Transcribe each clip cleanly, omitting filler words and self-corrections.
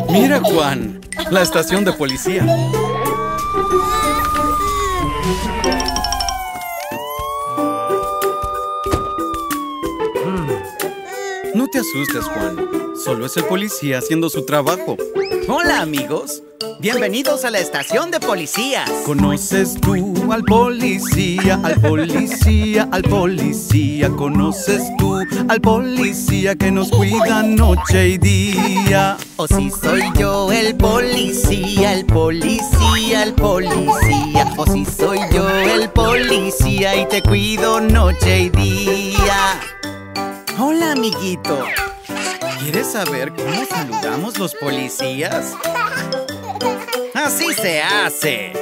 Mira, Juan, la estación de policía. No te asustes, Juan. Solo es el policía haciendo su trabajo. Hola, amigos. Bienvenidos a la estación de policías. ¿Conoces tú al policía, al policía, al policía? ¿Conoces tú al policía que nos cuida noche y día? O si soy yo el policía, el policía, el policía. O si soy yo el policía y te cuido noche y día. Hola, amiguito. ¿Quieres saber cómo saludamos los policías? ¡Así se hace!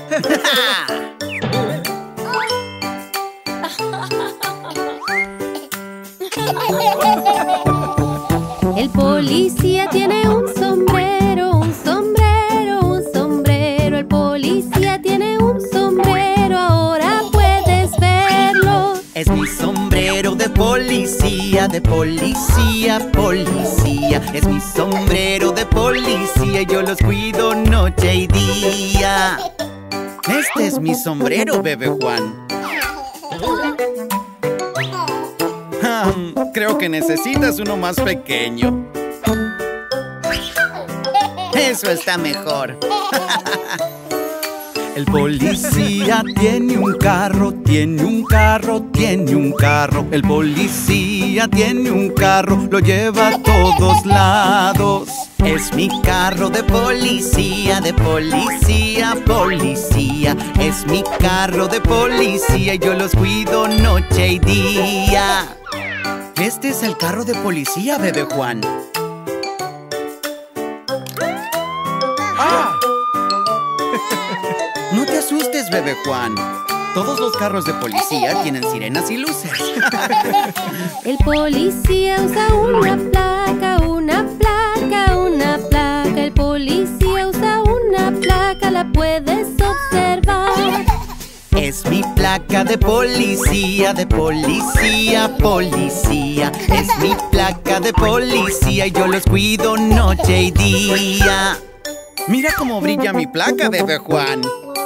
El policía tiene un sombrero, un sombrero, un sombrero. El policía tiene un sombrero, ahora puedes verlo. Es mi sombrero de policía, policía. Es mi sombrero de policía y yo los cuido noche y día. Este es mi sombrero, bebé Juan. Creo que necesitas uno más pequeño. Eso está mejor. El policía tiene un carro, tiene un carro, tiene un carro. El policía tiene un carro, lo lleva a todos lados. Es mi carro de policía, policía. Es mi carro de policía y yo los cuido noche y día. Este es el carro de policía, bebé Juan. No te asustes, bebé Juan. Todos los carros de policía tienen sirenas y luces. El policía usa una placa, una placa, una placa. El policía usa una placa, la puedes observar. Es mi placa de policía, policía. Es mi placa de policía y yo los cuido noche y día. Mira cómo brilla mi placa, bebé Juan.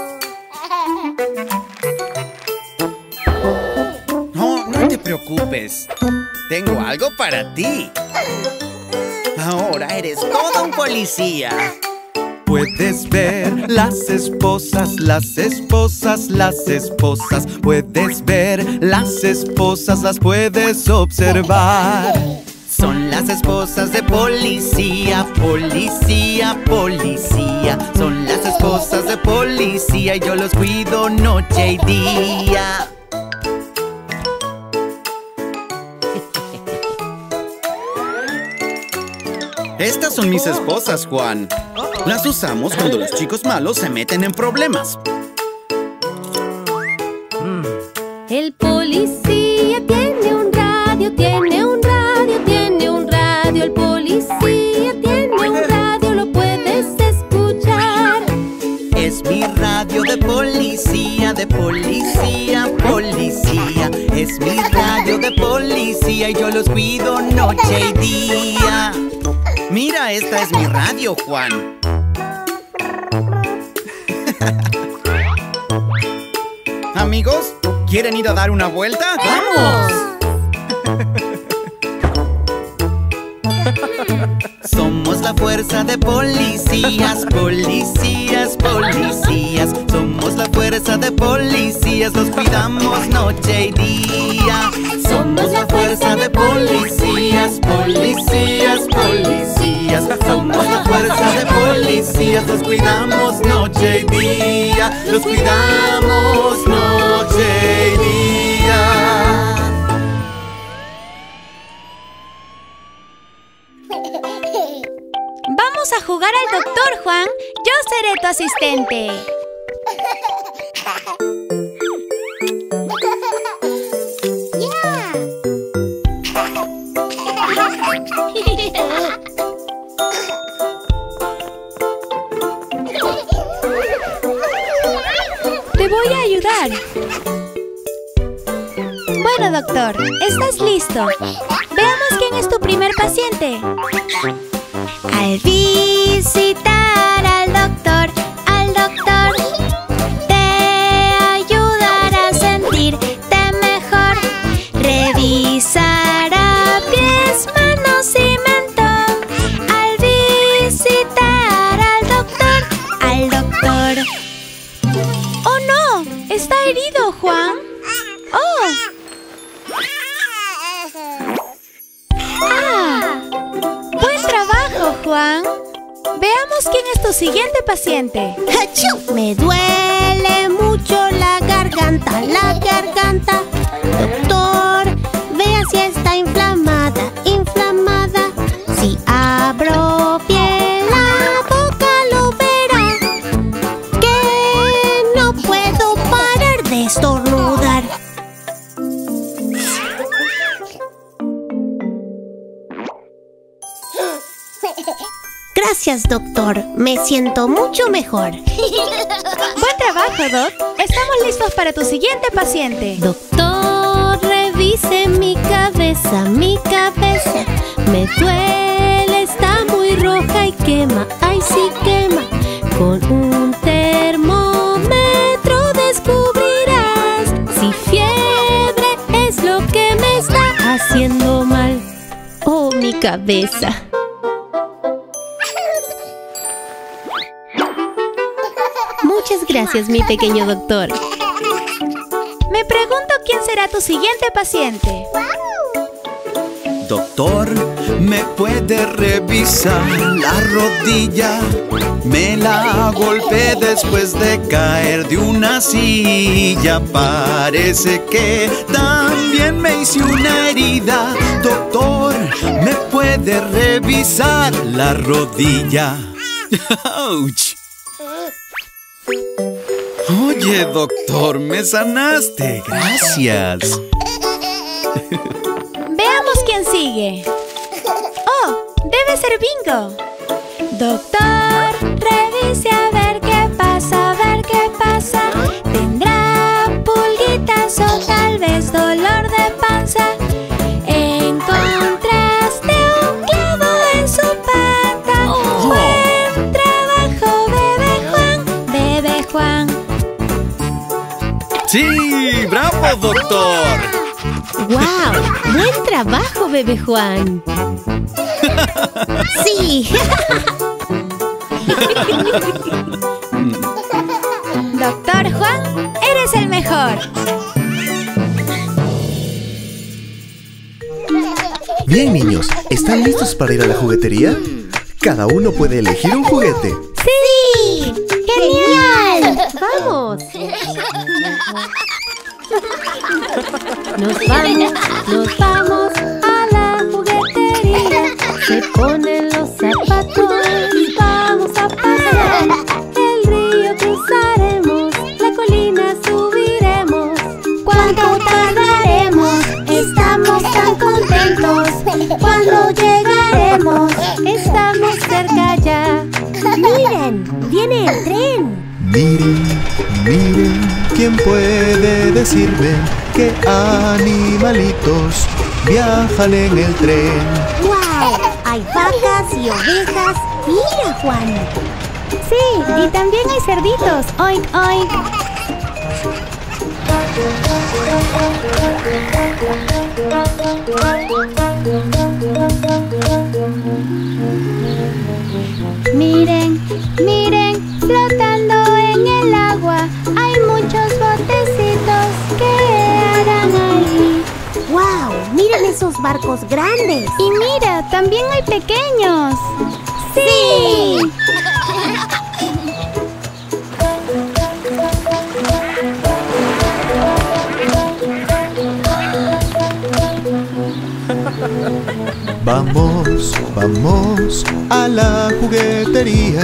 No te preocupes. Tengo algo para ti. Ahora eres todo un policía. Puedes ver las esposas, las esposas, las esposas. Puedes ver las esposas, las puedes observar. Son las esposas de policía, policía. Son las esposas de policía y yo los cuido noche y día. Estas son mis esposas, Juan. Las usamos cuando los chicos malos se meten en problemas. El policía tiene un radio, tiene un radio, tiene un radio. El policía tiene un radio, lo puedes escuchar. Es mi radio de policía, policía. Es mi radio de policía y yo los cuido noche y día. Mira, esta es mi radio, Juan. Amigos, ¿quieren ir a dar una vuelta? ¡Vamos! Somos la fuerza de policías, policías. Somos la fuerza de policías, los cuidamos noche y día. Somos la fuerza de policías, policías. Somos la fuerza de policías, los cuidamos noche y día. Los cuidamos noche y día. Vamos a jugar al doctor, Juan. Yo seré tu asistente. Te voy a ayudar. Bueno, doctor, ¿estás listo? Veamos quién es tu primer paciente. Al visitar al doctor, te ayudará a sentirte mejor. Revisará pies, manos y mentón. Al visitar al doctor. ¡Oh no! ¡Está herido, Juan! ¡Oh! ¡Ah! ¡Buen trabajo, Juan! Veamos quién es tu siguiente paciente. ¡Achú! Me duele mucho la garganta, Doctor, vea si está inflamada. Si abro bien la boca lo verá, que no puedo parar de estornudar. Gracias, doctor. Me siento mucho mejor. Buen trabajo, Doc. Estamos listos para tu siguiente paciente. Doctor, revise mi cabeza. Me duele, está muy roja y quema. Ay, sí quema. Con un termómetro descubrirás si fiebre es lo que me está haciendo mal. Oh, mi cabeza. Muchas gracias, mi pequeño doctor. Me pregunto quién será tu siguiente paciente. Doctor, ¿me puede revisar la rodilla? Me la golpeé después de caer de una silla. Parece que también me hice una herida. Doctor, ¿me puede revisar la rodilla? ¡Auch! Oye, doctor, me sanaste. Gracias. Veamos quién sigue. ¡Oh! Debe ser Bingo. Doctor, revise a ver qué pasa, ¿Tendrá pulguitas o tal vez dolor de panza? Encontraste un clavo en su pata. Buen trabajo, bebé Juan. Sí, bravo, doctor. ¡Wow! ¡Buen trabajo, bebé Juan! ¡Sí! Doctor Juan, eres el mejor. Bien, niños, ¿están listos para ir a la juguetería? Cada uno puede elegir un juguete. ¡Sí! ¡Genial! ¡Vamos! Nos vamos a la juguetería. Se ponen los zapatos, vamos a pasear. El río cruzaremos, la colina subiremos. ¿Cuánto tardaremos? Estamos tan contentos. ¿Cuándo llegaremos? Estamos cerca ya. ¡Miren! ¡Viene el tren! Miren, ¿quién puede decirme qué animalitos viajan en el tren? ¡Wow! Hay vacas y ovejas. ¡Mira, Juan! Sí, y también hay cerditos. Oink, oink. Miren, flotando en el agua hay muchos botecitos. ¿Qué harán ahí? ¡Wow! ¡Miren esos barcos grandes! Y mira, también hay pequeños. ¡Sí! Vamos a la juguetería.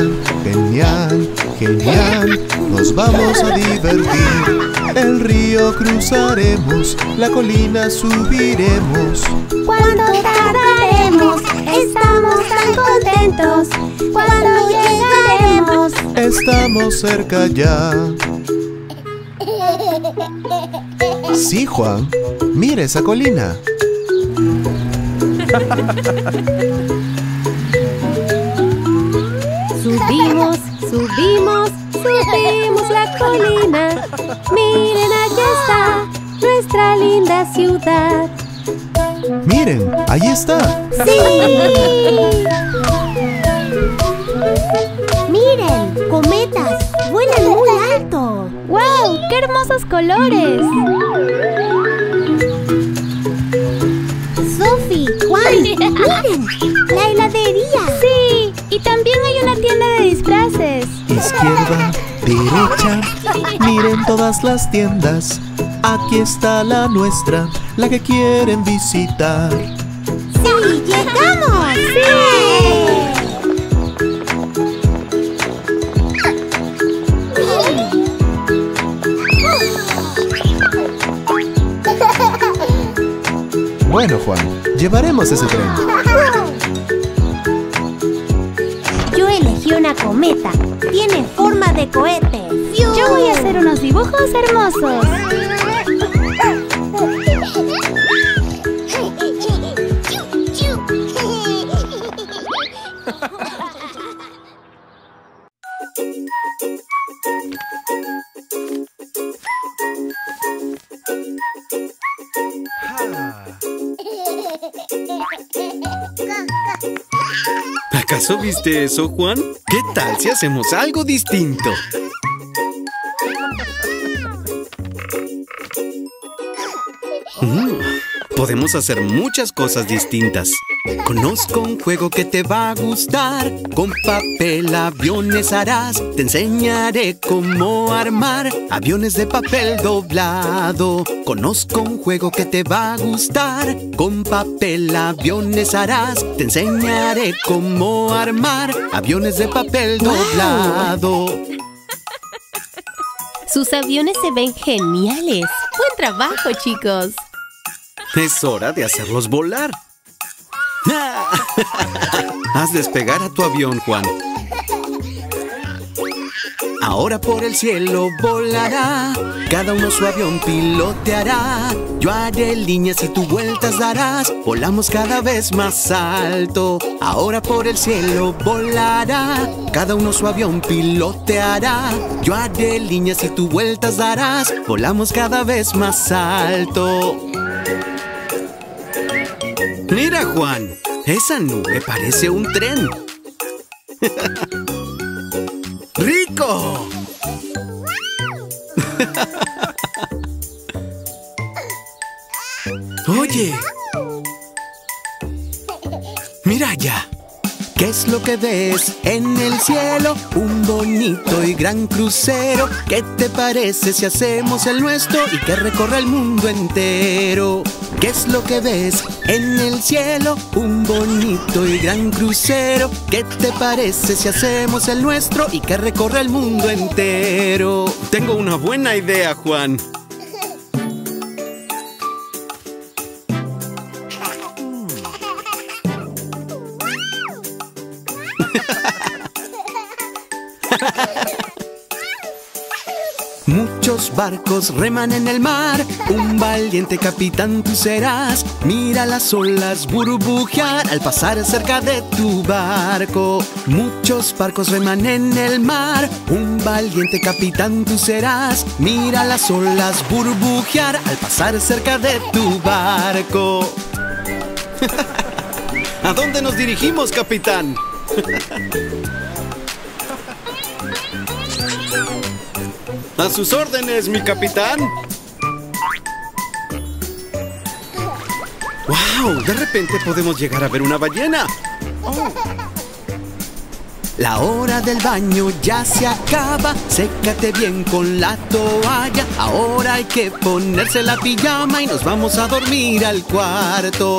Genial, nos vamos a divertir. El río cruzaremos, la colina subiremos. ¿Cuándo tardaremos? Estamos tan contentos. ¿Cuándo llegaremos? Estamos cerca ya. Sí, Juan, mira esa colina. Subimos, subimos, subimos la colina. Miren, allá está nuestra linda ciudad. Miren, ahí está. ¡Sí! Miren, cometas, vuelan muy alto. ¡Wow! ¡Qué hermosos colores! Sophie, Juan, miren, la heladería. ¡Sí! Y también hay una tienda de disfraces. Izquierda, derecha, miren todas las tiendas. Aquí está la nuestra, la que quieren visitar. ¡Sí, llegamos! Bueno, Juan, llevaremos ese tren. Yo elegí una cometa. Tiene forma de cohete. Yo voy a hacer unos dibujos hermosos. ¿Acaso viste eso, Juan? ¿Qué tal si hacemos algo distinto? Podemos hacer muchas cosas distintas. Conozco un juego que te va a gustar. Con papel aviones harás. Te enseñaré cómo armar aviones de papel doblado. Conozco un juego que te va a gustar. Con papel aviones harás. Te enseñaré cómo armar aviones de papel doblado. Sus aviones se ven geniales. Buen trabajo, chicos. Es hora de hacerlos volar. Haz despegar a tu avión, Juan. Ahora por el cielo volará. Cada uno su avión piloteará. Yo haré líneas y tú vueltas darás. Volamos cada vez más alto. Ahora por el cielo volará. Cada uno su avión piloteará. Yo haré líneas y tú vueltas darás. Volamos cada vez más alto. Mira, Juan, esa nube parece un tren. ¡Rico! Oye, mira allá. ¿Qué es lo que ves en el cielo? Un bonito y gran crucero. ¿Qué te parece si hacemos el nuestro y que recorra el mundo entero? ¿Qué es lo que ves en el cielo? Un bonito y gran crucero. ¿Qué te parece si hacemos el nuestro y que recorra el mundo entero? Tengo una buena idea, Juan. Muchos barcos reman en el mar. Un valiente capitán tú serás. Mira las olas burbujear al pasar cerca de tu barco. Muchos barcos reman en el mar. Un valiente capitán tú serás. Mira las olas burbujear al pasar cerca de tu barco. ¿A dónde nos dirigimos, capitán? ¡A sus órdenes, mi capitán! ¡Wow! De repente podemos llegar a ver una ballena. La hora del baño ya se acaba. Sécate bien con la toalla. Ahora hay que ponerse la pijama y nos vamos a dormir al cuarto.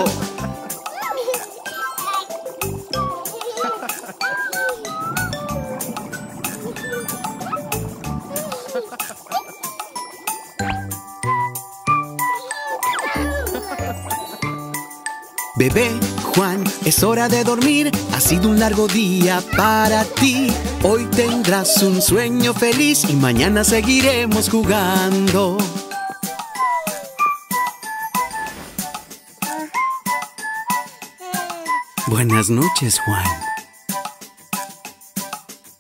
Bebé Juan, es hora de dormir. Ha sido un largo día para ti. Hoy tendrás un sueño feliz y mañana seguiremos jugando. Buenas noches, Juan.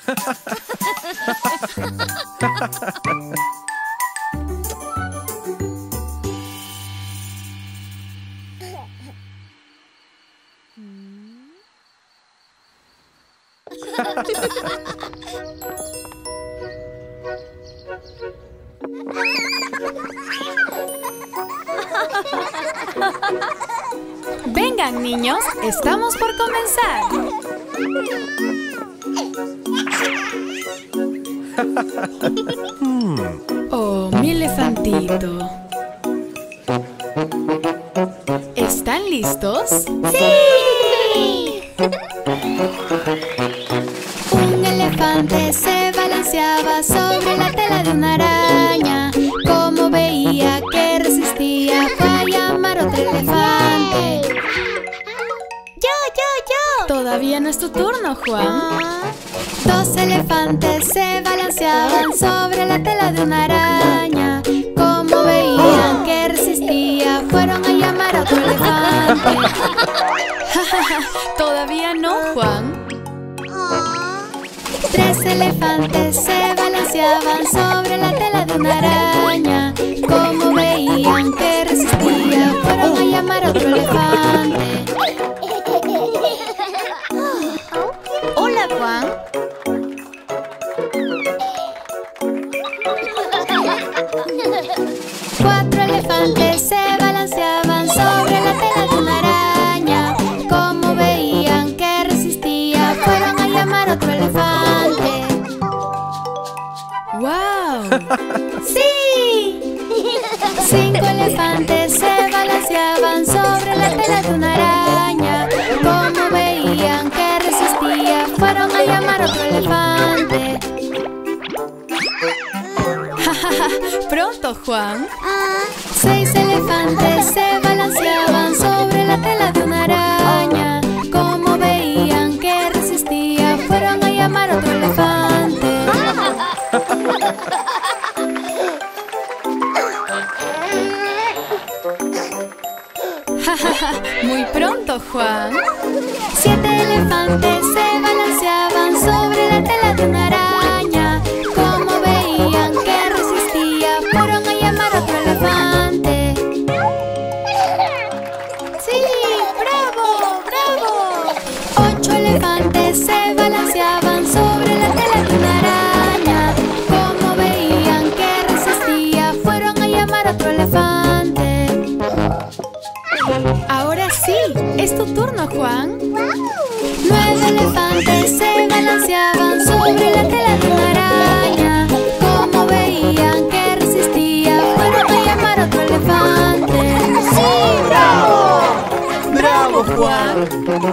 Vengan, niños, estamos por comenzar. Oh, mi elefantito. ¿Están listos? ¡Sí! Un elefante se balanceaba sobre la tela de una araña. Como veía que resistía, fue a llamar a otro elefante. ¡Yo! Todavía no es tu turno, Juan. Dos elefantes se balanceaban sobre la tela de una araña. Como veían que resistía, fueron a llamar a otro elefante. Todavía no, Juan. Tres elefantes se balanceaban sobre la tela de una araña. Como veían que resistía, fueron a llamar a otro elefante. Hola, Juan. Cuatro elefantes se balanceaban sobre la tela de una araña. Como veían que resistía, fueron a llamar a otro elefante. ¡Wow! ¡Sí! Cinco elefantes se balanceaban sobre la tela de una araña. Como veían que resistía, fueron a llamar a otro elefante. Pronto, Juan. Seis elefantes se balanceaban sobre la tela de una araña. Como veían que resistía, fueron a llamar a otro elefante. Muy pronto, Juan. Siete elefantes se balanceaban sobre la tela de una araña. Como veían que resistía, fueron a llamar a otro elefante. ¡Sí! ¡Bravo! ¡Bravo! Ocho elefantes se balanceaban sobre la tela de una araña. Como veían que resistía, fueron a llamar a otro elefante. Ahora sí, es tu turno, Juan. Nueve elefantes se balanceaban sobre la tela de una araña. Como veían que resistía, fueron a llamar a otro elefante. ¡Sí! ¡Bravo! ¡Bravo, Juan!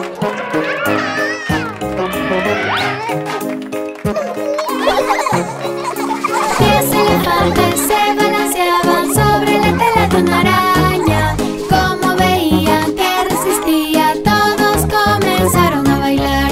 Diez elefantes se balanceaban sobre la tela de una araña. Como veían que resistía, todos comenzaron a bailar.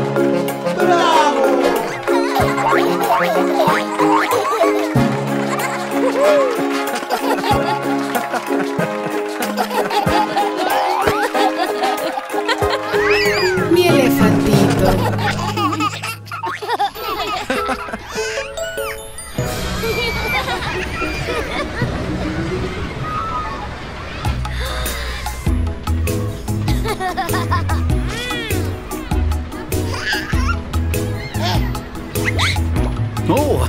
Mi elefantito. ¡Oh!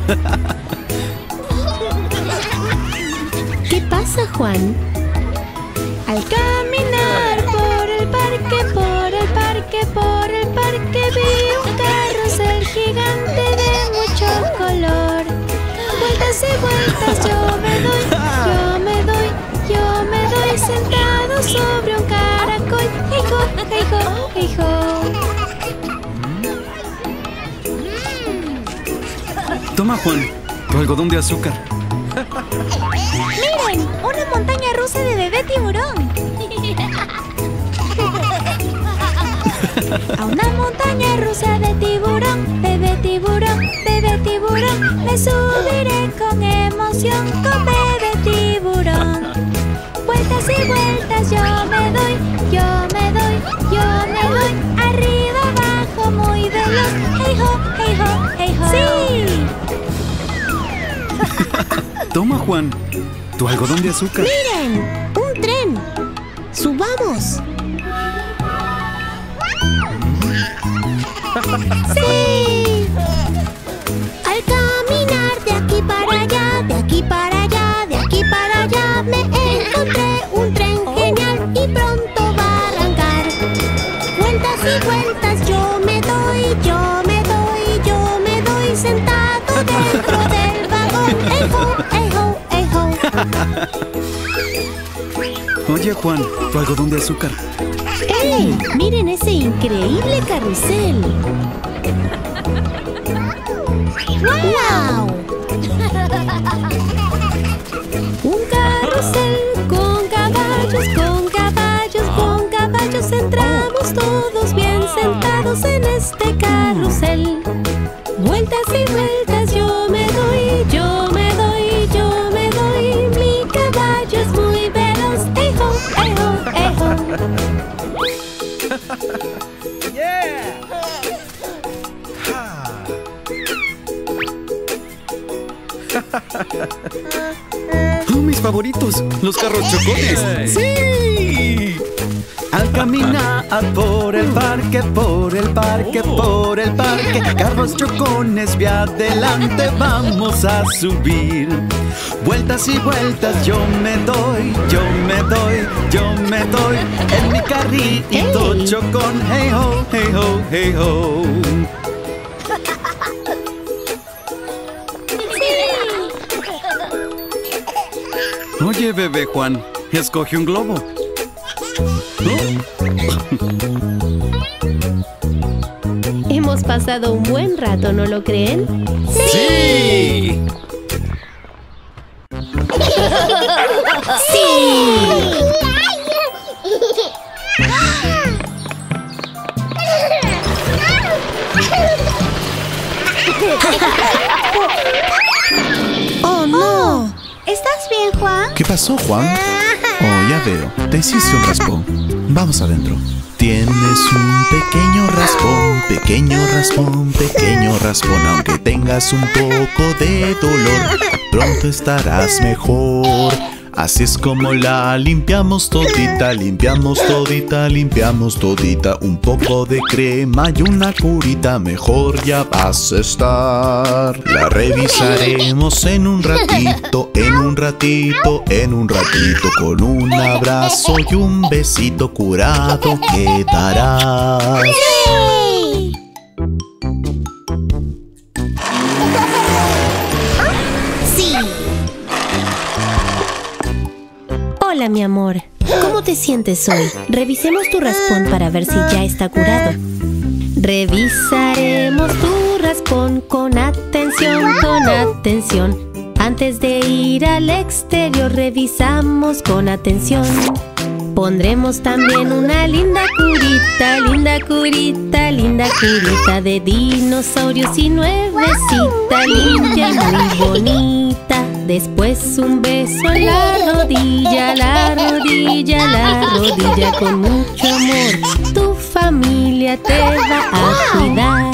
¿Qué pasa, Juan? Al caminar por el parque, por el parque, por el parque, vi un carrusel gigante de mucho color. Vueltas y vueltas yo me doy, yo me doy, yo me doy sentado sobre un caracol. ¡Hey ho, hey ho, hey ho! Toma, Juan, tu algodón de azúcar. ¡Miren! ¡Una montaña rusa de bebé tiburón! A una montaña rusa de tiburón, bebé tiburón, bebé tiburón. Me subiré con emoción con bebé tiburón. Vueltas y vueltas yo me doy, yo me doy, yo me doy. Arriba, abajo, muy veloz. Hey ho, hey ho, hey Toma, Juan, tu algodón de azúcar. ¡Miren! ¡Un tren! ¡Subamos! ¡Sí! Al caminar de aquí para allá, de aquí para allá, de aquí para allá, me encontré un tren genial y pronto va a arrancar. Vueltas y vueltas yo me doy, yo me doy, yo me doy sentado dentro del vagón. ¡Ey ho, ey ho, ey ho! Oye, Juan, tu algodón de azúcar. ¡Ey! ¡Miren ese increíble carrusel! ¡Wow! Un carrusel con caballos, con caballos, con caballos. Entramos todos bien sentados en este carrusel. Vueltas y vueltas yo me doy, yo me doy, yo me doy. Mi caballo es muy veloz. ¡Ey ho, ey ho, ey ho! ¡Oh, mis favoritos! ¡Los carros chocones! ¡Sí! Al caminar por el parque, por el parque, por el parque, carros chocones, ve adelante, vamos a subir. Vueltas y vueltas yo me doy, yo me doy, yo me doy, en mi carrito chocón. Hey ho, hey ho, hey ho. Oye, bebé Juan, escoge un globo. Hemos pasado un buen rato, ¿no lo creen? ¡Sí! ¡Oh, no! ¿Estás bien, Juan? ¿Qué pasó, Juan? Oh, ya veo. Te hiciste un raspón. Vamos adentro. Tienes un pequeño raspón, pequeño raspón, pequeño raspón. Aunque tengas un poco de dolor, pronto estarás mejor. Así es como la limpiamos todita, limpiamos todita, limpiamos todita. Un poco de crema y una curita, mejor ya vas a estar. La revisaremos en un ratito, en un ratito, en un ratito. Con un abrazo y un besito curado quedarás. Hola, mi amor. ¿Cómo te sientes hoy? Revisemos tu raspón para ver si ya está curado. Revisaremos tu raspón con atención, con atención. Antes de ir al exterior, revisamos con atención. Pondremos también una linda curita, linda curita, linda curita de dinosaurios y nuevecita, limpia y muy bonita. Después un beso en la rodilla, la rodilla, la rodilla. Con mucho amor tu familia te va a cuidar.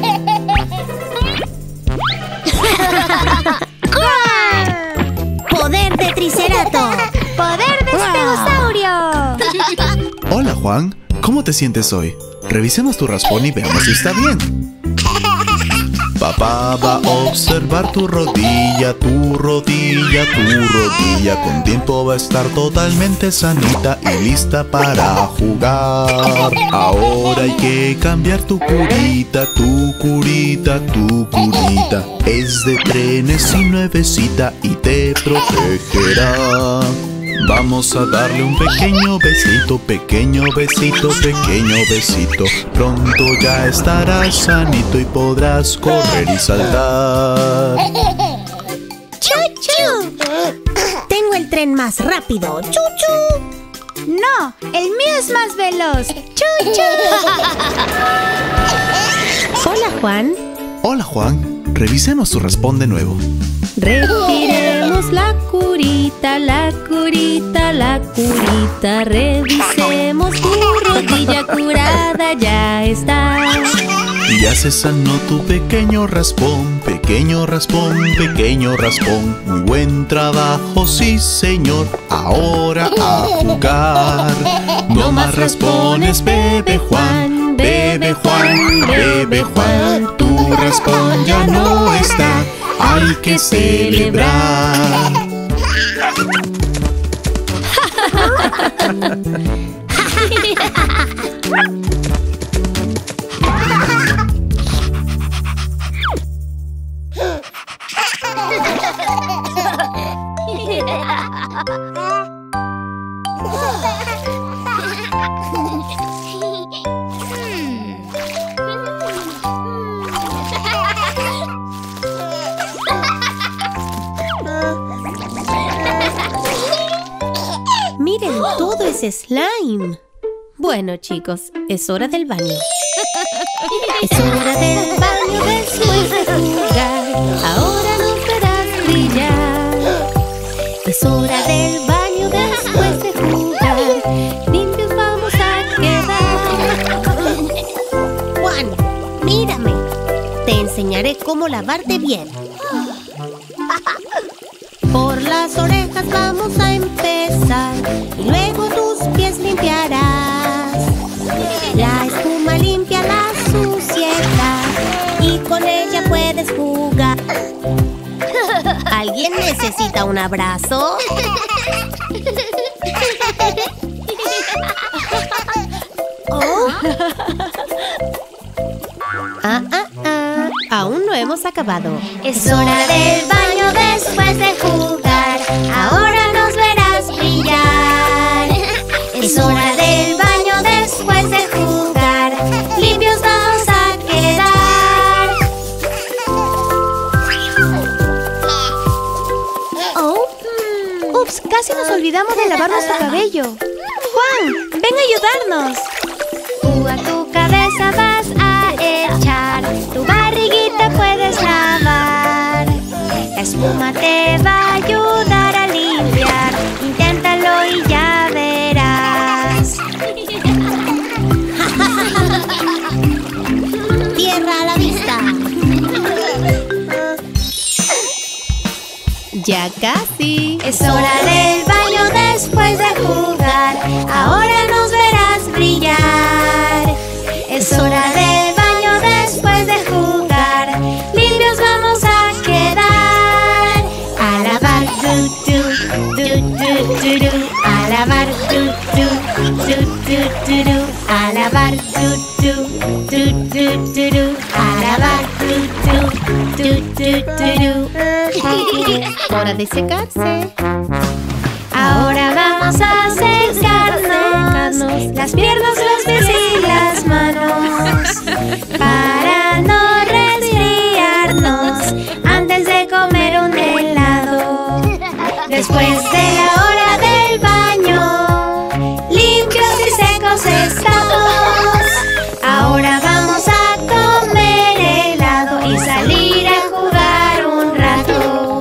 ¡Poder de Triceratops! ¡Poder de Estegosaurio! Hola, Juan. ¿Cómo te sientes hoy? Revisemos tu raspón y veamos si está bien. Papá va a observar tu rodilla, tu rodilla, tu rodilla. Con tiempo va a estar totalmente sanita y lista para jugar. Ahora hay que cambiar tu curita, tu curita, tu curita. Es de trenes y nuevecita y te protegerá. Vamos a darle un pequeño besito, pequeño besito, pequeño besito. Pronto ya estarás sanito y podrás correr y saltar. ¡Chuchu! Tengo el tren más rápido. ¡Chuchu! No, el mío es más veloz. ¡Chuchu! Hola, Juan. Hola, Juan. Revisemos tu raspón de nuevo. Retiremos la curita, la curita, la curita. Revisemos tu rodilla curada, ya está. Ya se sanó tu pequeño raspón, pequeño raspón, pequeño raspón. Muy buen trabajo, sí señor. Ahora a jugar. No más raspones, bebe Juan, bebe Juan, bebe Juan. Tu raspón ya no está, hay que celebrar. Miren, todo es slime. Bueno, chicos, es hora del baño. Es hora del baño después de jugar. Ahora nos verás brillar. Es hora del baño después de jugar. Limpios vamos a quedar. Juan, mírame. Te enseñaré cómo lavarte bien. Por las orejas vamos a empezar y luego tus pies limpiarás. La espuma limpia la suciedad y con ella puedes jugar. ¿Alguien necesita un abrazo? ¿Oh? Aún no hemos acabado. Es hora del baño después de jugar. Ahora nos verás brillar. Es hora del baño después de jugar. Limpios vamos a quedar. Oh, ups, casi nos olvidamos de lavar nuestro cabello. Juan, ven a ayudarnos. Tú a tu cabeza vas a echar. Tu barriguita puedes lavar. La espuma te va a ayudar a limpiar. Inténtalo y ya verás. ¡Tierra a la vista! Ya casi. Es hora del baño después de jugar. Ahora nos verás brillar. Es hora del baño después de jugar. Limpios vamos a quedar. A lavar, du, du, du, du, du, du. A lavar, du, du, du, du, du, du. A lavar, du, du, du, du, du, du. A lavar, du, du, du, du, du, du. Hora de secarse. Ahora vamos a secarnos las piernas, los pies y las manos para no resfriarnos antes de comer un helado. Después de la hora del baño, limpios y secos estamos. Ahora vamos a comer helado y salir a jugar un rato.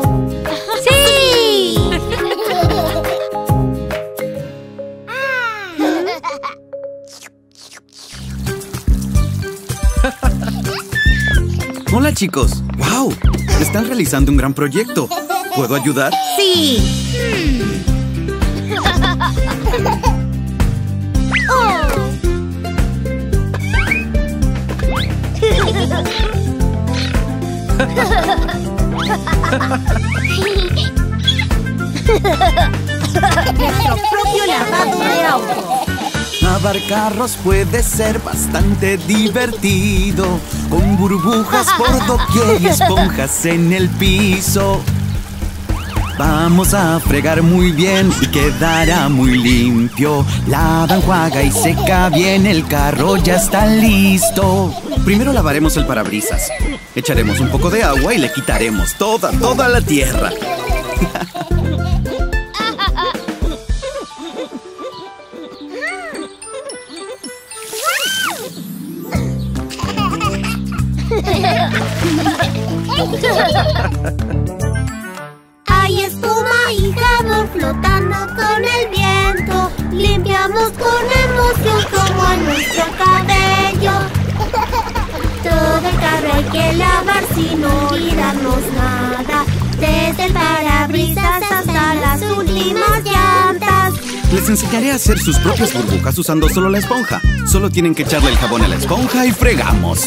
Hola chicos, ¡wow! Están realizando un gran proyecto. ¿Puedo ayudar? ¡Sí! Nuestro propio lavado de auto. Lavar carros puede ser bastante divertido, con burbujas por doquier y esponjas en el piso. Vamos a fregar muy bien y quedará muy limpio. Lava, enjuaga y seca bien, el carro ya está listo. Primero lavaremos el parabrisas. Echaremos un poco de agua y le quitaremos toda la tierra. Hay espuma y jabón flotando con el viento. Limpiamos con emoción como a nuestro cabello. Les enseñaré a hacer sus propias burbujas usando solo la esponja. Solo tienen que echarle el jabón a la esponja y fregamos.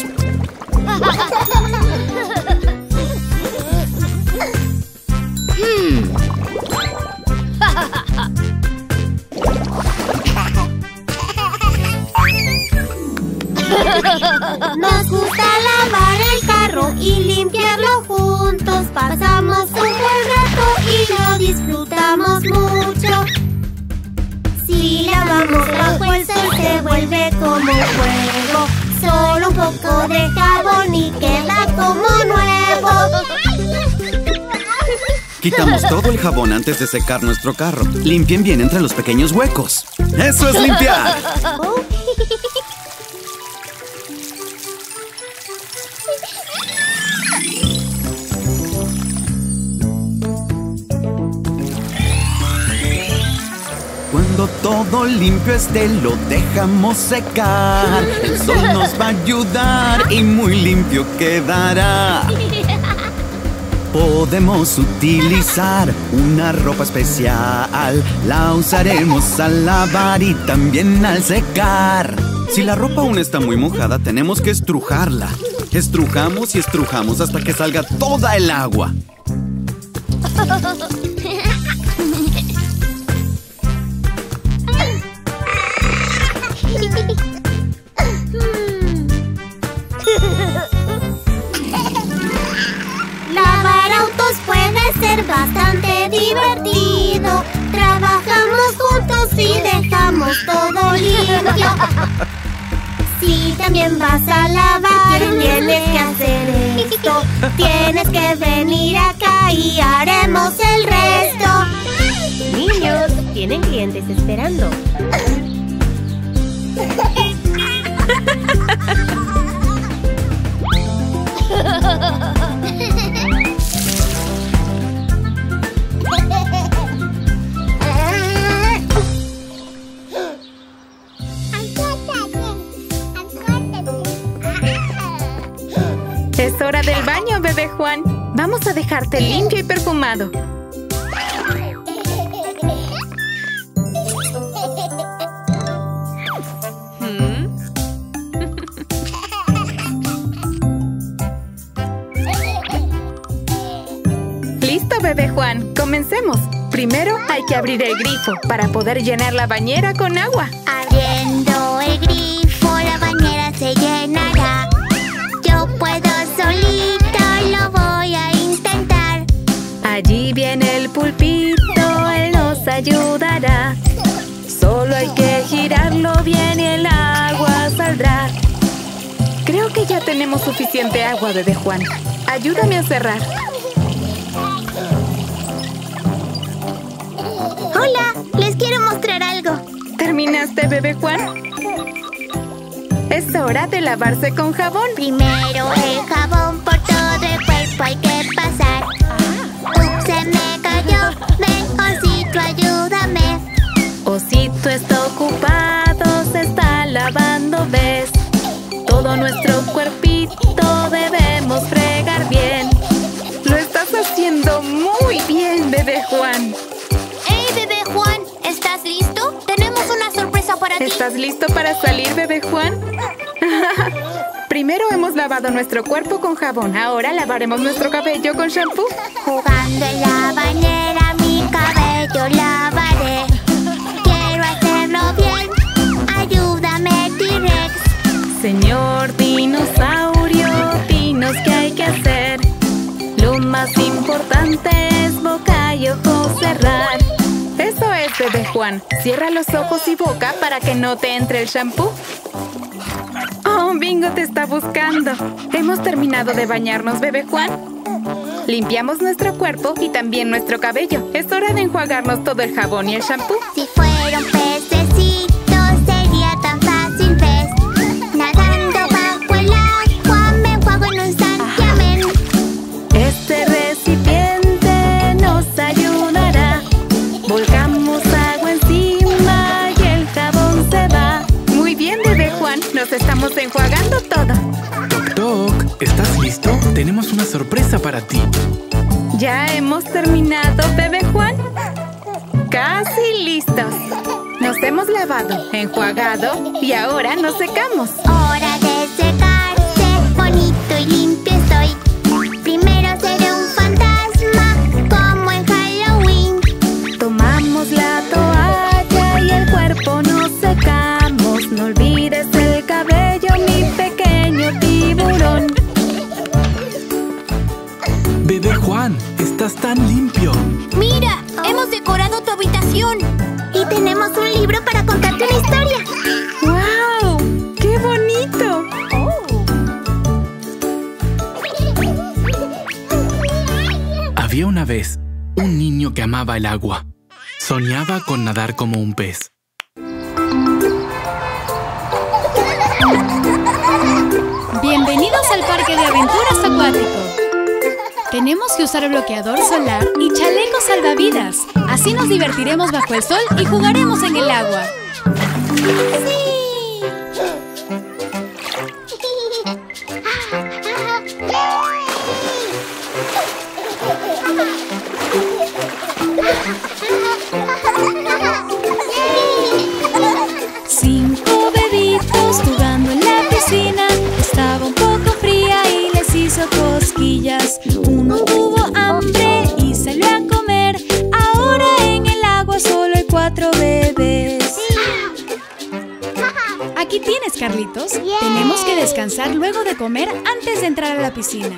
Nos gusta lavar el carro y limpiarlo juntos. Pasamos un buen rato y lo disfrutamos mucho. Si lavamos bajo el sol se vuelve como un juego. Solo un poco de jabón y queda como nuevo. Quitamos todo el jabón antes de secar nuestro carro. Limpien bien entre los pequeños huecos. ¡Eso es limpiar! Cuando todo limpio esté, lo dejamos secar. El sol nos va a ayudar y muy limpio quedará. Podemos utilizar una ropa especial. La usaremos al lavar y también al secar. Si la ropa aún está muy mojada, tenemos que estrujarla. Estrujamos y estrujamos hasta que salga toda el agua. Lavar autos puede ser bastante divertido. Trabajamos juntos y dejamos todo limpio. Si también vas a lavar, tienes que hacer esto. Tienes que venir acá y haremos el resto. Niños, tienen clientes esperando. Es hora del baño, bebé Juan. Vamos a dejarte limpio y perfumado. Listo, bebé Juan. Comencemos. Primero hay que abrir el grifo para poder llenar la bañera con agua. Abriendo el grifo, la bañera se llenará. Yo puedo solito, lo voy a intentar. Allí viene el pulpito, él nos ayudará. Solo hay que girarlo bien y el agua saldrá. Creo que ya tenemos suficiente agua, bebé Juan. Ayúdame a cerrar. Hola, les quiero mostrar algo. ¿Terminaste, bebé Juan? Es hora de lavarse con jabón. Primero el jabón por todo el cuerpo hay que pasar. Se me cayó, ven, Osito, ayúdame. Osito está ocupado, se está lavando, ¿ves? Todo nuestro cuerpito debemos fregar bien. Lo estás haciendo muy bien, bebé Juan. ¡Hey, bebé Juan! ¿Estás listo? Tenemos una sorpresa para ti. ¿Estás listo para salir, bebé Juan? Primero hemos lavado nuestro cuerpo con jabón. Ahora lavaremos nuestro cabello con shampoo. Jugando en la bañera, mi cabello lavaré. Quiero hacerlo bien. Ayúdame, T-Rex. Señor dinosaurio, dinos qué hay que hacer. Lo más importante es boca y ojos cerrar. Eso es, bebé Juan. Cierra los ojos y boca para que no te entre el shampoo. Oh, Bingo te está buscando. Hemos terminado de bañarnos, bebé Juan. Limpiamos nuestro cuerpo y también nuestro cabello. Es hora de enjuagarnos todo el jabón y el shampoo. Si fuera un pececito sería tan fácil, ¿ves? Nadando bajo el agua me enjuago en un santiamén. Este recipiente nos ayudará. Volcamos agua encima y el jabón se va. Muy bien, bebé Juan. Nos estamos enjuagando todo. Toc, toc. ¿Estás listo? Tenemos una sorpresa para ti. ¿Ya hemos terminado, bebé Juan? Casi listos. Nos hemos lavado, enjuagado y ahora nos secamos. Hora de secarse, bonito y limpio estoy. Primero seré un fantasma, como en Halloween. Tomamos la toalla y el cuerpo nos secamos. No olvides el cabello, mi pequeño tiburón. Bebé Juan, estás tan limpio. ¡Mira! Hemos decorado tu habitación. Y tenemos un libro para contarte una historia. ¡Wow! ¡Qué bonito! Había una vez un niño que amaba el agua. Soñaba con nadar como un pez. Bienvenidos al Parque de Aventuras Acuático. Tenemos que usar bloqueador solar y chalecos salvavidas. Así nos divertiremos bajo el sol y jugaremos en el agua. Cinco bebitos jugando en la piscina. Estaba un poco fría y les hizo cosquillas. Uno tuvo hambre y salió a comer. Ahora en el agua solo hay 4 bebés. Aquí tienes, Carlitos. Tenemos que descansar luego de comer antes de entrar a la piscina.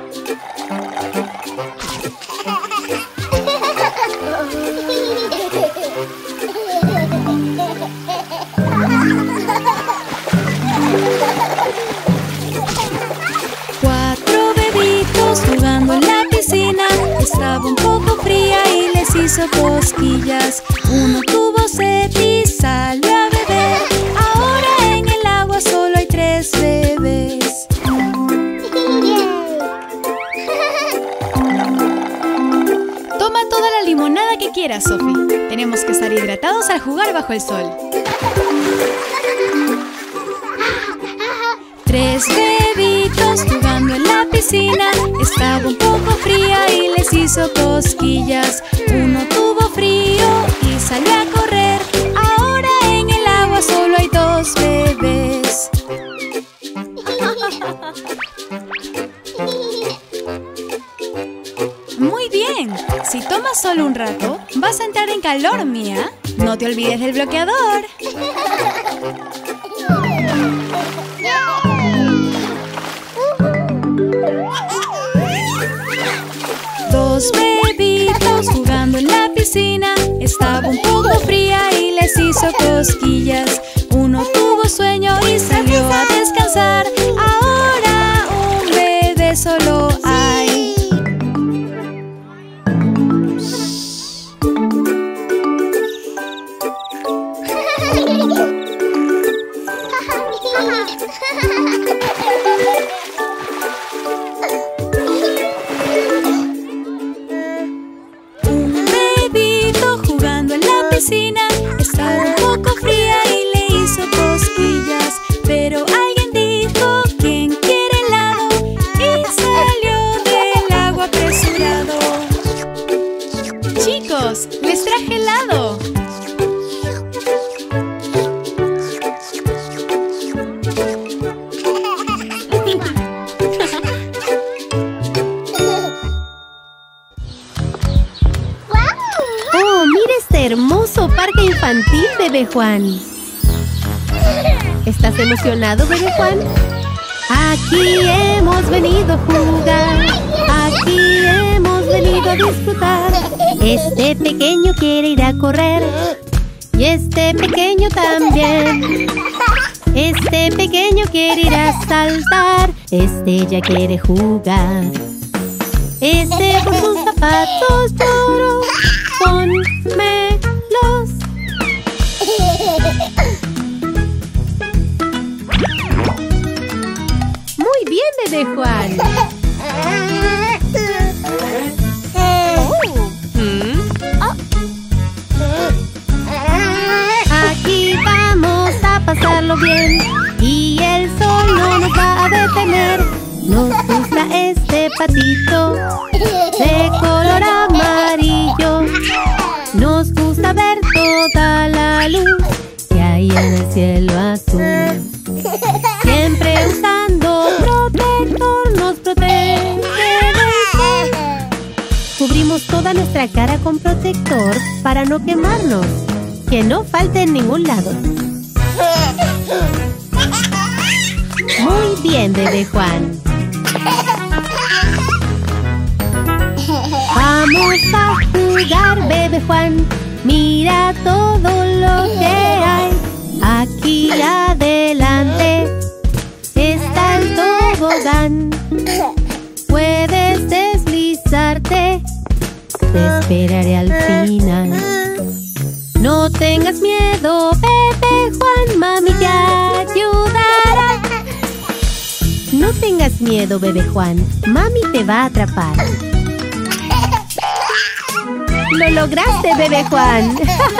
Jugando en la piscina, estaba un poco fría y les hizo cosquillas. Uno tuvo sed y salió a beber. Ahora en el agua solo hay 3 bebés. Toma toda la limonada que quieras, Sophie. Tenemos que estar hidratados al jugar bajo el sol. 3 bebitos jugando en la piscina. Estaba un poco fría y les hizo cosquillas. Uno tuvo frío y salió a correr. Ahora en el agua solo hay 2 bebés. Muy bien. Si tomas solo un rato, vas a entrar en calor, Mía. No te olvides del bloqueador. Dos bebitos jugando en la piscina. Estaba un poco fría y les hizo cosquillas. Uno tuvo sueño y salió a descansar. Ahora un bebé solo hay. Estaba un poco fría y le hizo cosquillas. Pero alguien dijo: ¿quién quiere helado? Y salió del agua apresurado. Chicos, les traje helado. Hermoso parque infantil, Bebé Juan. ¿Estás emocionado, Bebé Juan? Aquí hemos venido a jugar. Aquí hemos venido a disfrutar. Este pequeño quiere ir a correr. Y este pequeño también. Este pequeño quiere ir a saltar. Este ya quiere jugar. Este por sus zapatos lloró. Pónmelos. Muy bien, Bebé Juan. Aquí vamos a pasarlo bien y el sol no nos va a detener. Nos gusta este patito de color amarillo. Nos gusta ver toda la luz que hay en el cielo azul. Siempre usando protector nos protege del sol. Cubrimos toda nuestra cara con protector para no quemarnos. Que no falte en ningún lado. Muy bien, bebé Juan. Vamos a jugar, bebé Juan. Mira todo lo que hay. Aquí adelante está el tobogán. Puedes deslizarte. Te esperaré al final. No tengas miedo, bebé Juan, mami te ayudará. No tengas miedo, bebé Juan, mami te va a atrapar. ¡Lo lograste, bebé Juan!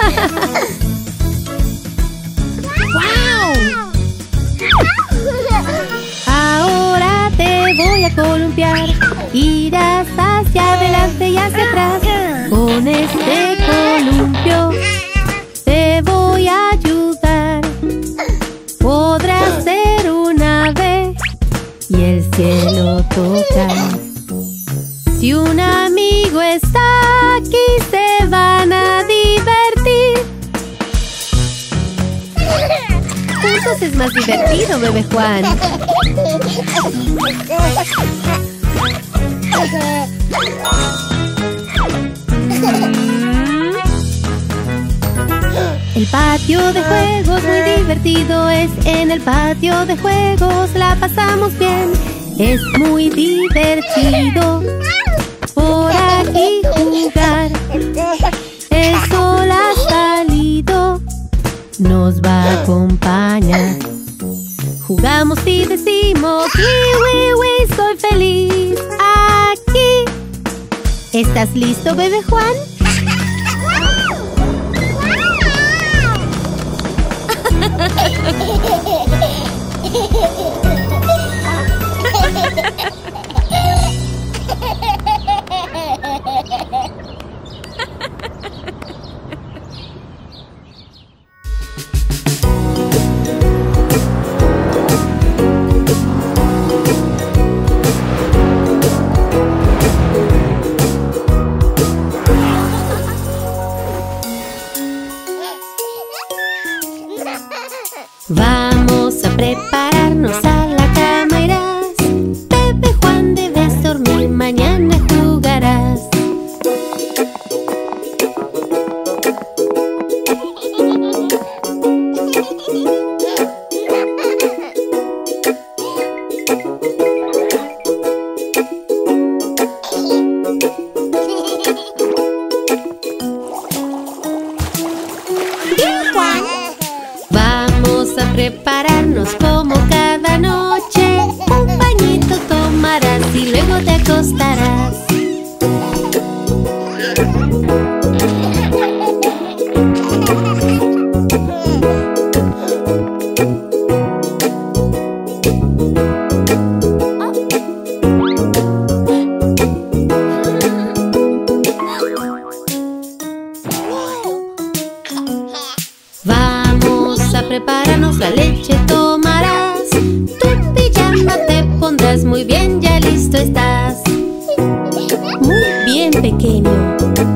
¡Wow! Ahora te voy a columpiar. Irás hacia adelante y hacia atrás. Con este columpio te voy a ayudar. Podrás ser un ave y el cielo tocar. Si un amigo está aquí, se van a divertir. Juntos es más divertido, bebé Juan. El patio de juegos muy divertido es. En el patio de juegos la pasamos bien. Es muy divertido por aquí jugar. El sol ha salido, nos va a acompañar. Jugamos y decimos wi, soy feliz aquí. ¿Estás listo, bebé Juan? Vamos a prepararnos a la cama irás. Bebé Juan, debes dormir, mañana jugarás. Bien, Juan. Vamos a prepararnos como cada noche. Un bañito tomarás y luego te acostarás. Vamos a prepararnos, la leche tomarás. Tu pijama te pondrás, muy bien, ya listo estás. Muy bien, pequeño.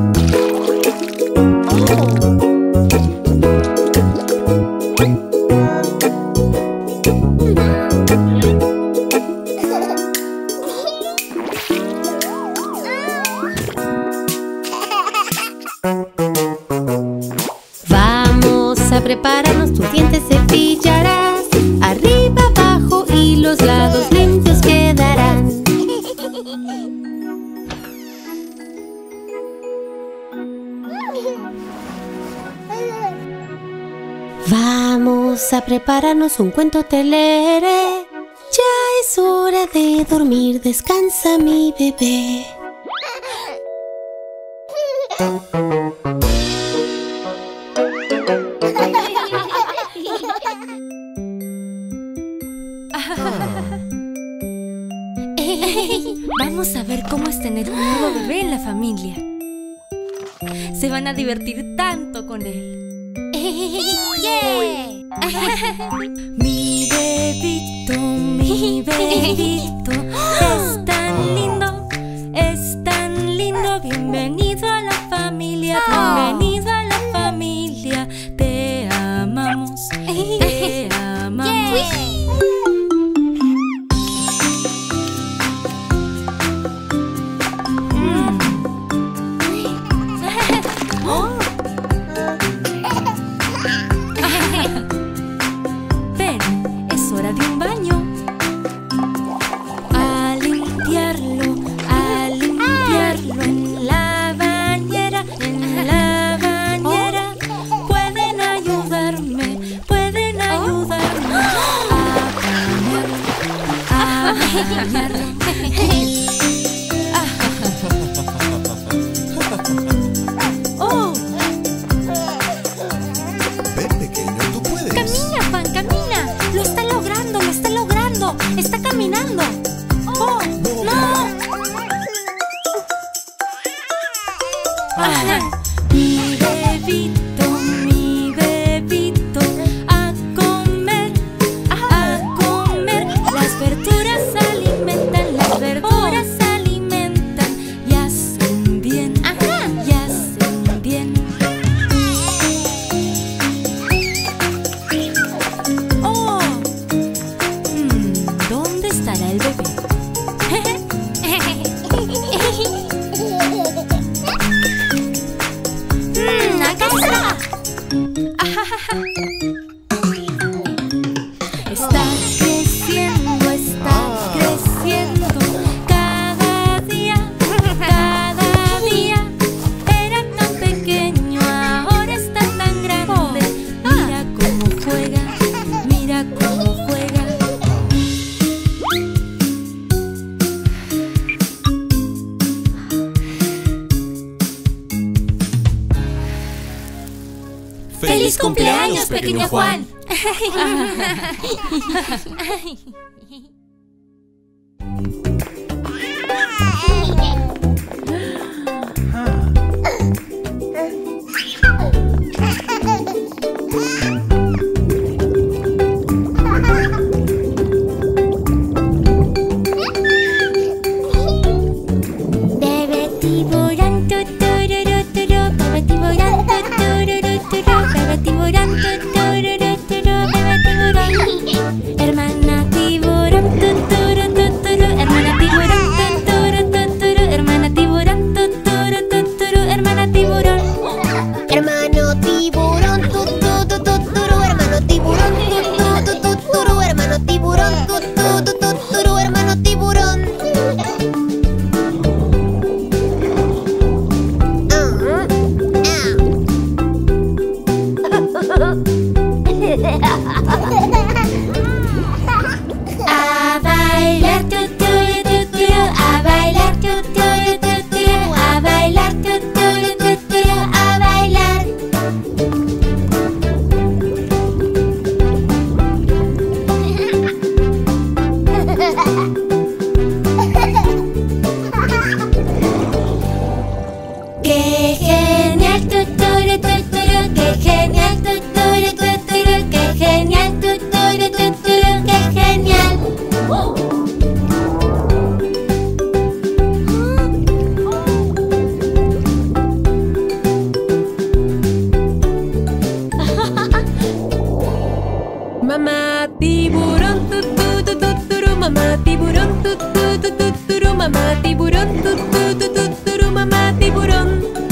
Vamos a prepararnos, tus dientes cepillarás. Arriba, abajo y los lados limpios quedarán. Vamos a prepararnos, un cuento te leeré. Ya es hora de dormir, descansa mi bebé. Vamos a ver cómo es tener un nuevo bebé en la familia. Se van a divertir tanto con él. Mi bebito, es tan lindo, bienvenido a la familia, bienvenido a la familia, te amamos, te amamos. Ven, es hora de un baño. A limpiarlo en la bañera, Pueden ayudarme a bañarlo. Oh. Ven, pequeño, tú puedes. Camina, Juan, camina. Lo está logrando. Está caminando. ¡Oh, no! Mi bebito, a comer. Las verduras alimentan y hacen bien. Oh, ¿dónde estará el bebé? ¡Acá está! Está creciendo cada día. Era tan pequeño, ahora está tan grande. Mira cómo juega. ¡Feliz cumpleaños, pequeño Juan! Bebé tiburón, bebé tiburón, bebé tiburón, hermana tiburón, hermana tiburón, hermana tiburón, hermana tiburón, hermano tiburón, hermano tiburón, hermano tiburón, hermano tiburón. A bailar, a bailar, a bailar, a bailar. ¡Qué genial! ¡Qué genial! ¡Qué genial! ¡Qué genial! Mamá tiburón, mamá tiburón, mamá tiburón, mamá tiburón.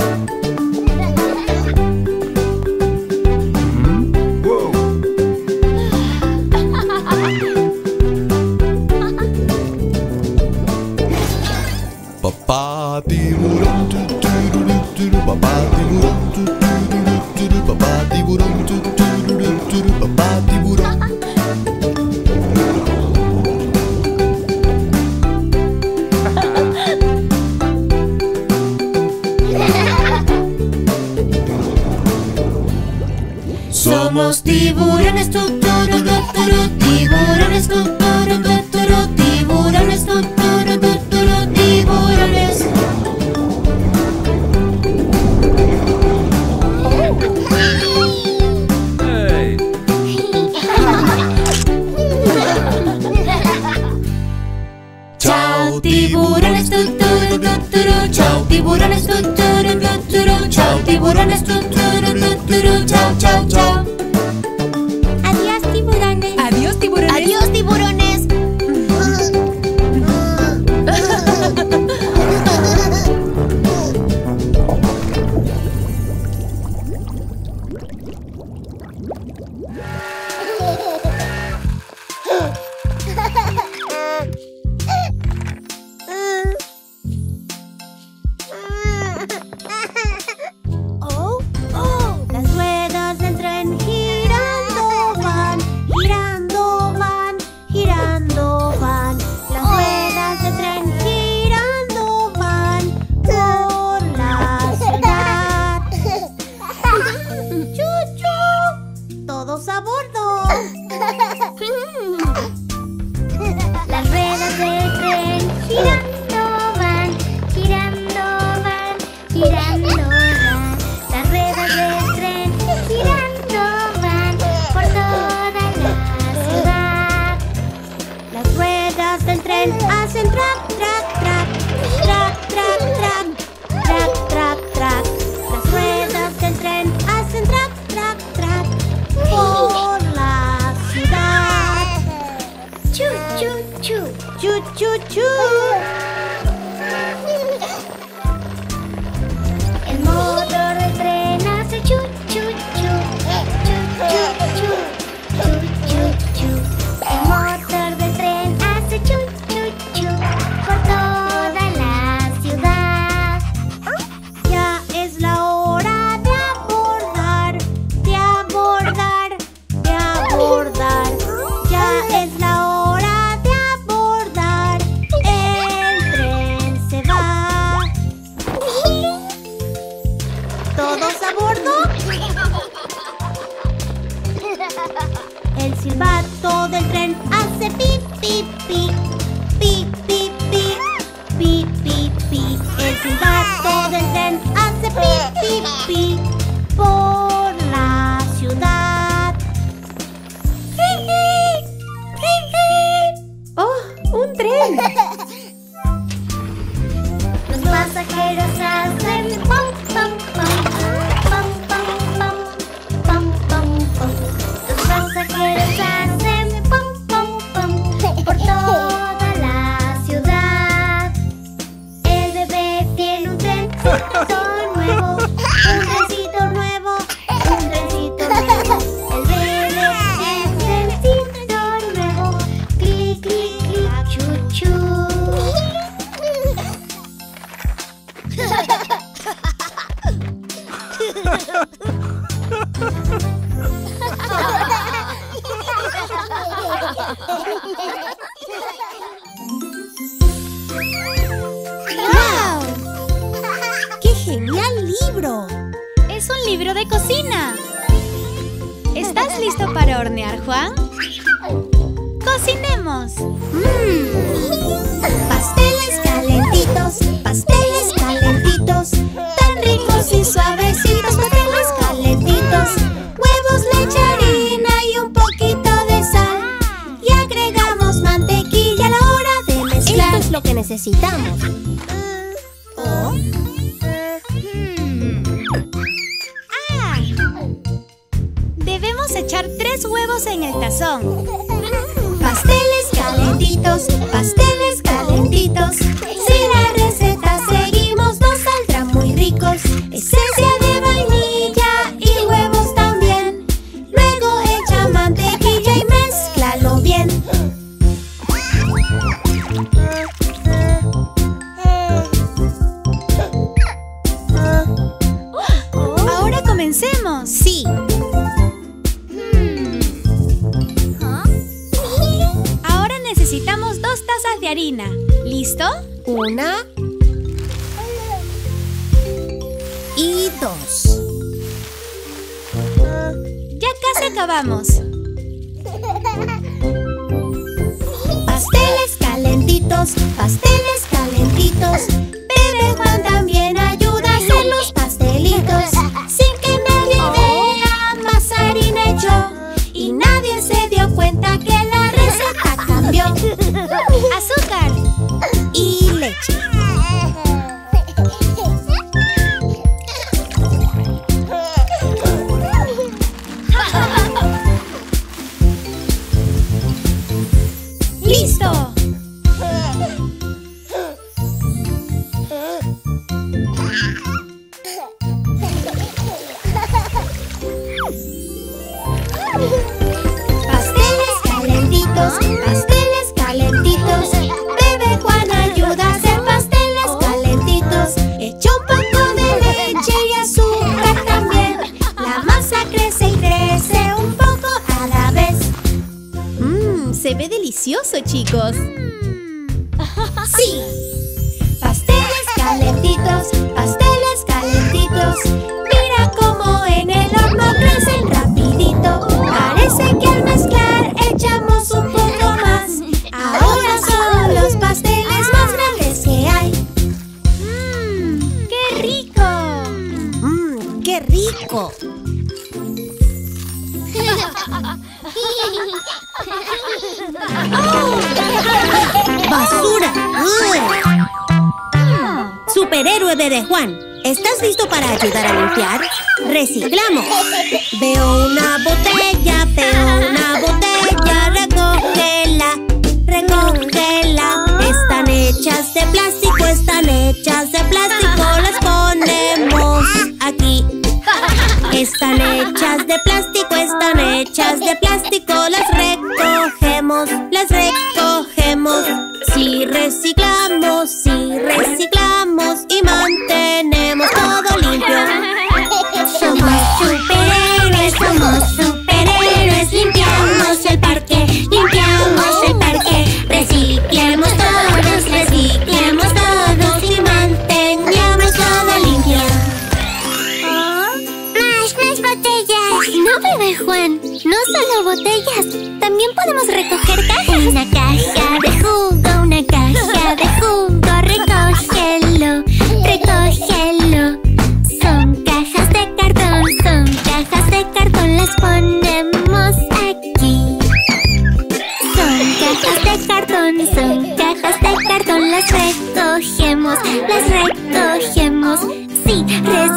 Papá tiburón, papá tiburón, papá tiburón, papá tiburón. Somos tiburones, tiburones, tiburones, tiburones. tiburones, tuturu, tuturu. Chao, tiburones, tuturu, tuturu. Chao, chao, chao. Adiós, tiburones. Adiós, tiburones. Adiós, tiburones. Las ruedas del tren girando van, girando van, girando van. Las ruedas del tren girando van por la ciudad. ¡Chuchu! ¡Todos a bordo! Las ruedas del tren girando van, girando van, girando van. Las ruedas del tren girando van por toda la ciudad. Las ruedas del tren hacen track, track, track, track, track, track, track, track, track. Las ruedas del tren hacen track, track, track por la ciudad. Chu, chu, chu, chu, chu, chu. El motor del tren hace chu, chu, chu, chu, chu, chu, chu, chu, chu. El motor del tren hace chu, chu, chu por toda la ciudad. Ya es la hora de abordar, de abordar, de abordar. Ya es la hora de abordar. El tren se va. ¿Todos a bordo? El silbato del tren hace pi, pi, pi, pi, pi, pi, pi, pi, pi. El silbato del tren hace pi, pi, pi por la ciudad. ¡Ri, ri! ¡Ri, ri! ¡Oh, un tren! Los pasajeros hacen pom, pom, pom, pom, pom, pom, pom, pom, pom. Los pasajeros hacen pom, pom, pom por toda la ciudad. El bebé tiene un trencito nuevo, un trencito nuevo, un trencito nuevo. El bebé tiene un trencito nuevo, clic, clic, clic, chu, chu. ¡Guau! ¡Qué genial libro! Es un libro de cocina. ¿Estás listo para hornear, Juan? ¡Cocinemos! Pasteles calentitos, tan ricos y suavecitos, pasteles calentitos. Huevos, leche, harina y un poquito de sal. Y agregamos mantequilla a la hora de mezclar. Esto es lo que necesitamos. Debemos echar 3 huevos en el tazón. Pasteles calentitos, pasteles calentitos. Si la receta seguimos nos saldrán muy ricos. Esencia de vainilla y huevos también. Luego echa mantequilla y mézclalo bien. Ahora comencemos. Sí. Ahora necesitamos 2 tazas de harina. ¿Listo? 1 y 2. Ya casi acabamos. Pasteles calentitos, pasteles calentitos. Bebé Juan también ayuda a hacer los pastelitos. Sin que nadie vea, más harina echó. Y nadie se dio cuenta que la receta cambió. Azúcar Y leche. Pasteles calentitos, pasteles calentitos. Bebé Juan ayuda a hacer pasteles calentitos. Echa un poco de leche y azúcar también. La masa crece y crece un poco a la vez. Se ve delicioso, chicos. ¡Sí! Pasteles calentitos, pasteles calentitos. Mira cómo en el horno crecen rapidito. Parece que al mezclar echamos un poco más. Ahora son los pasteles más grandes que hay. ¡Qué rico! ¡Qué rico! ¡Basura! Superhéroe Bebé Juan, ¿estás listo para ayudar a limpiar? Reciclamos. Veo una botella, recógela, recógela. Están hechas de plástico, las ponemos aquí. Están hechas de plástico, las recogemos, Si reciclamos y mantenemos todo limpio. Somos superhéroes, limpiamos el parque, reciclemos todos y mantengamos todo limpio. Más botellas. No, Bebé Juan, no solo botellas, también podemos recoger cajas. Una caja de jugo, recógelo. Son cajas de cartón, las ponemos aquí. Son cajas de cartón, las recogemos. Sí,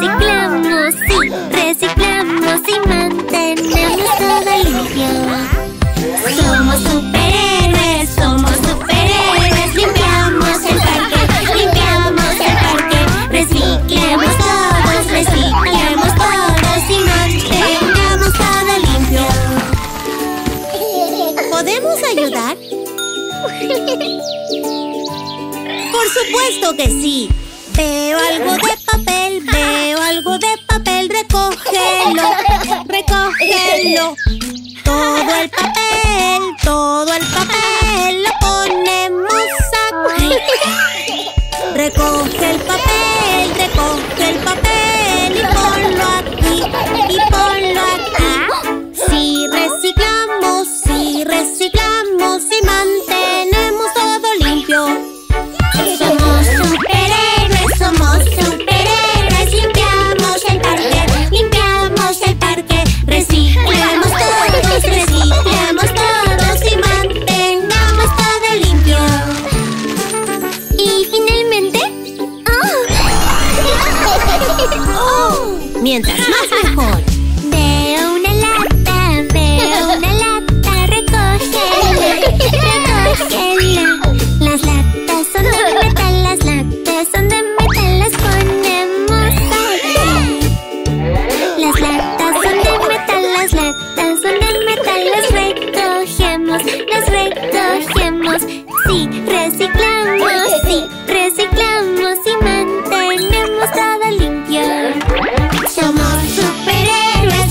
reciclamos y mantenemos todo limpio. Somos superhéroes, limpiamos el parque, reciclemos todos y mantengamos todo limpio. ¿Podemos ayudar? Por supuesto que sí. Veo algo de papel, recógelo. Todo el papel lo ponemos aquí. Recoge el papel y ponlo aquí. Si reciclamos y mantenemos todo limpio. Somos superhéroes, limpiamos el parque, reciclamos todos y mantengamos todo limpio. Y finalmente, mientras más mejor. Veo una lata, recógela. Las latas son de metal, las ponemos aquí. Las latas son de metal, las recogemos. Sí, reciclamos y mantenemos todo limpio. Somos superhéroes,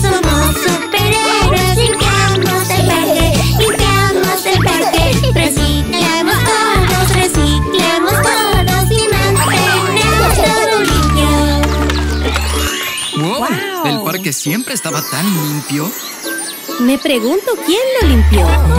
limpiamos el parque, reciclamos todos y mantenemos todo limpio. ¡Wow! ¿El parque siempre estaba tan limpio? Me pregunto quién lo limpió.